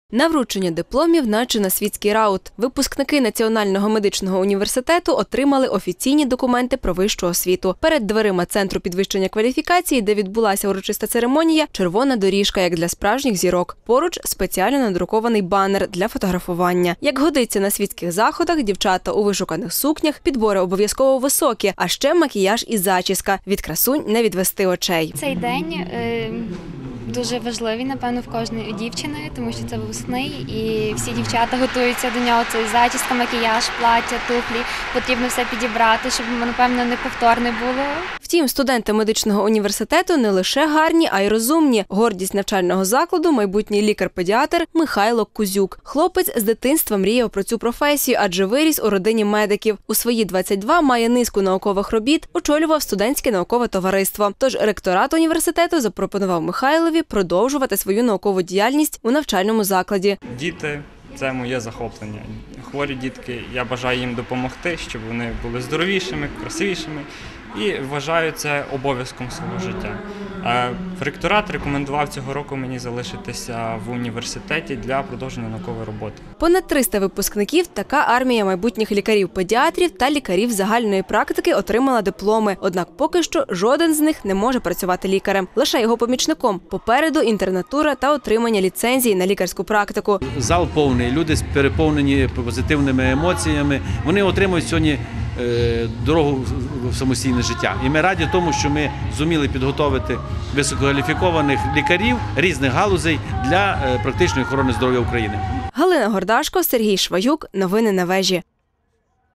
На вручення дипломів наче на світський раут. Випускники Національного медичного університету отримали офіційні документи про вищу освіту. Перед дверима Центру підвищення кваліфікації, де відбулася урочиста церемонія, червона доріжка, як для справжніх зірок. Поруч спеціально надрукований банер для фотографування. Як годиться на світських заходах, дівчата у вишуканих сукнях, підбори обов'язково високі, а ще макіяж і зачіска. Від красунь не відвести очей. Цей день дуже важливий, напевно, в кожної дівчини, тому що це весни, і всі дівчата готуються до нього. Це зачіска, макіяж, плаття, туфлі. Потрібно все підібрати, щоб, напевно, неповторне було. Втім, студенти медичного університету не лише гарні, а й розумні. Гордість навчального закладу – майбутній лікар-педіатр Михайло Кузюк. Хлопець з дитинства мріяв про цю професію, адже виріс у родині медиків. У свої 22 має низку наукових робіт, очолював студентське наукове товариство. Тож ректорат університету запропонував Михайлові продовжувати свою наукову діяльність у навчальному закладі. Діти – це моє захоплення. Хворі дітки, я бажаю їм допомогти, щоб вони були здоровішими, красивішими. І вважаю це обов'язком свого життя. Ректорат рекомендував цього року мені залишитися в університеті для продовження наукової роботи. Понад 300 випускників, така армія майбутніх лікарів-педіатрів та лікарів загальної практики отримала дипломи. Однак поки що жоден з них не може працювати лікарем. Лише його помічником. Попереду інтернатура та отримання ліцензії на лікарську практику. Зал повний, люди переповнені позитивними емоціями. Вони отримують сьогодні дорогу в самостійне життя. І ми раді тому, що ми зуміли підготовити висококваліфікованих лікарів різних галузей для практичної охорони здоров'я України. Галина Гордашко, Сергій Шваюк. Новини на вежі.